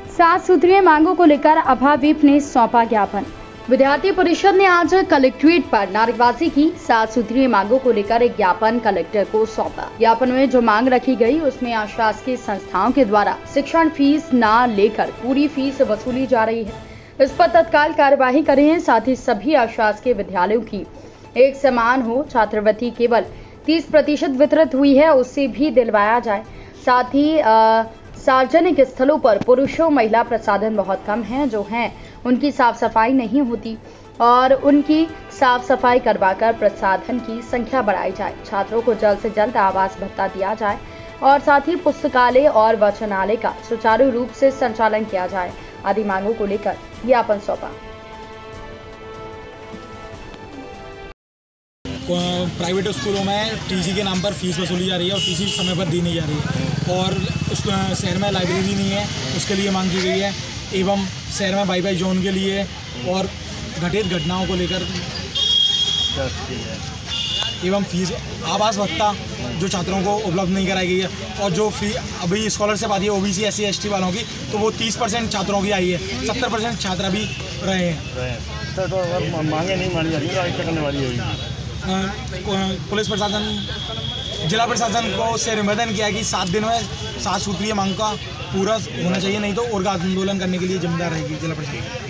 7 सूत्रीय मांगों को लेकर अभा व्हिप ने सौंपा ज्ञापन। विद्यार्थी परिषद ने आज कलेक्ट्रेट पर नारेबाजी की। 7 सूत्रीय मांगों को लेकर एक ज्ञापन कलेक्टर को सौंपा। ज्ञापन में जो मांग रखी गई उसमें अशासकीय संस्थाओं के द्वारा शिक्षण फीस न लेकर पूरी फीस वसूली जा रही है। इस पर तत्काल कार्यवाही करें। साथ ही सभी अशासकीय विद्यालयों की एक समान हो। छात्रवृत्ति केवल 30% वितरित हुई है, उससे भी दिलवाया जाए। साथ ही सार्वजनिक स्थलों पर पुरुषों महिला प्रसाधन बहुत कम हैं, जो हैं उनकी साफ सफाई नहीं होती और उनकी साफ सफाई करवाकर प्रसाधन की संख्या बढ़ाई जाए। छात्रों को जल्द से जल्द आवास भत्ता दिया जाए और साथ ही पुस्तकालय और वाचनालय का सुचारू रूप से संचालन किया जाए आदि मांगों को लेकर ज्ञापन सौंपा। प्राइवेट स्कूलों में टीसी के नाम पर फीस वसूली जा रही है और टीसी समय पर दी नहीं जा रही है और उस शहर में लाइब्रेरी नहीं है, उसके लिए मांग की गई है। एवं शहर में वाईफाई जोन के लिए और घटित घटनाओं को लेकर एवं फीस आवास भत्ता जो छात्रों को उपलब्ध नहीं कराई गई है और जो फी अभी स्कॉलरशिप आती है ओबीसी SC ST वालों की, तो वो 30% छात्रों की आई है। 70% छात्र अभी रहे हैं। तो मांगे नहीं मानी जा रही है, आगे करने वाली है। पुलिस प्रशासन जिला प्रशासन को से निवेदन किया कि 7 दिन में 7 सूत्रीय मांग का पूरा होना चाहिए, नहीं तो और आंदोलन करने के लिए जिम्मेदार रहेगी जिला प्रशासन।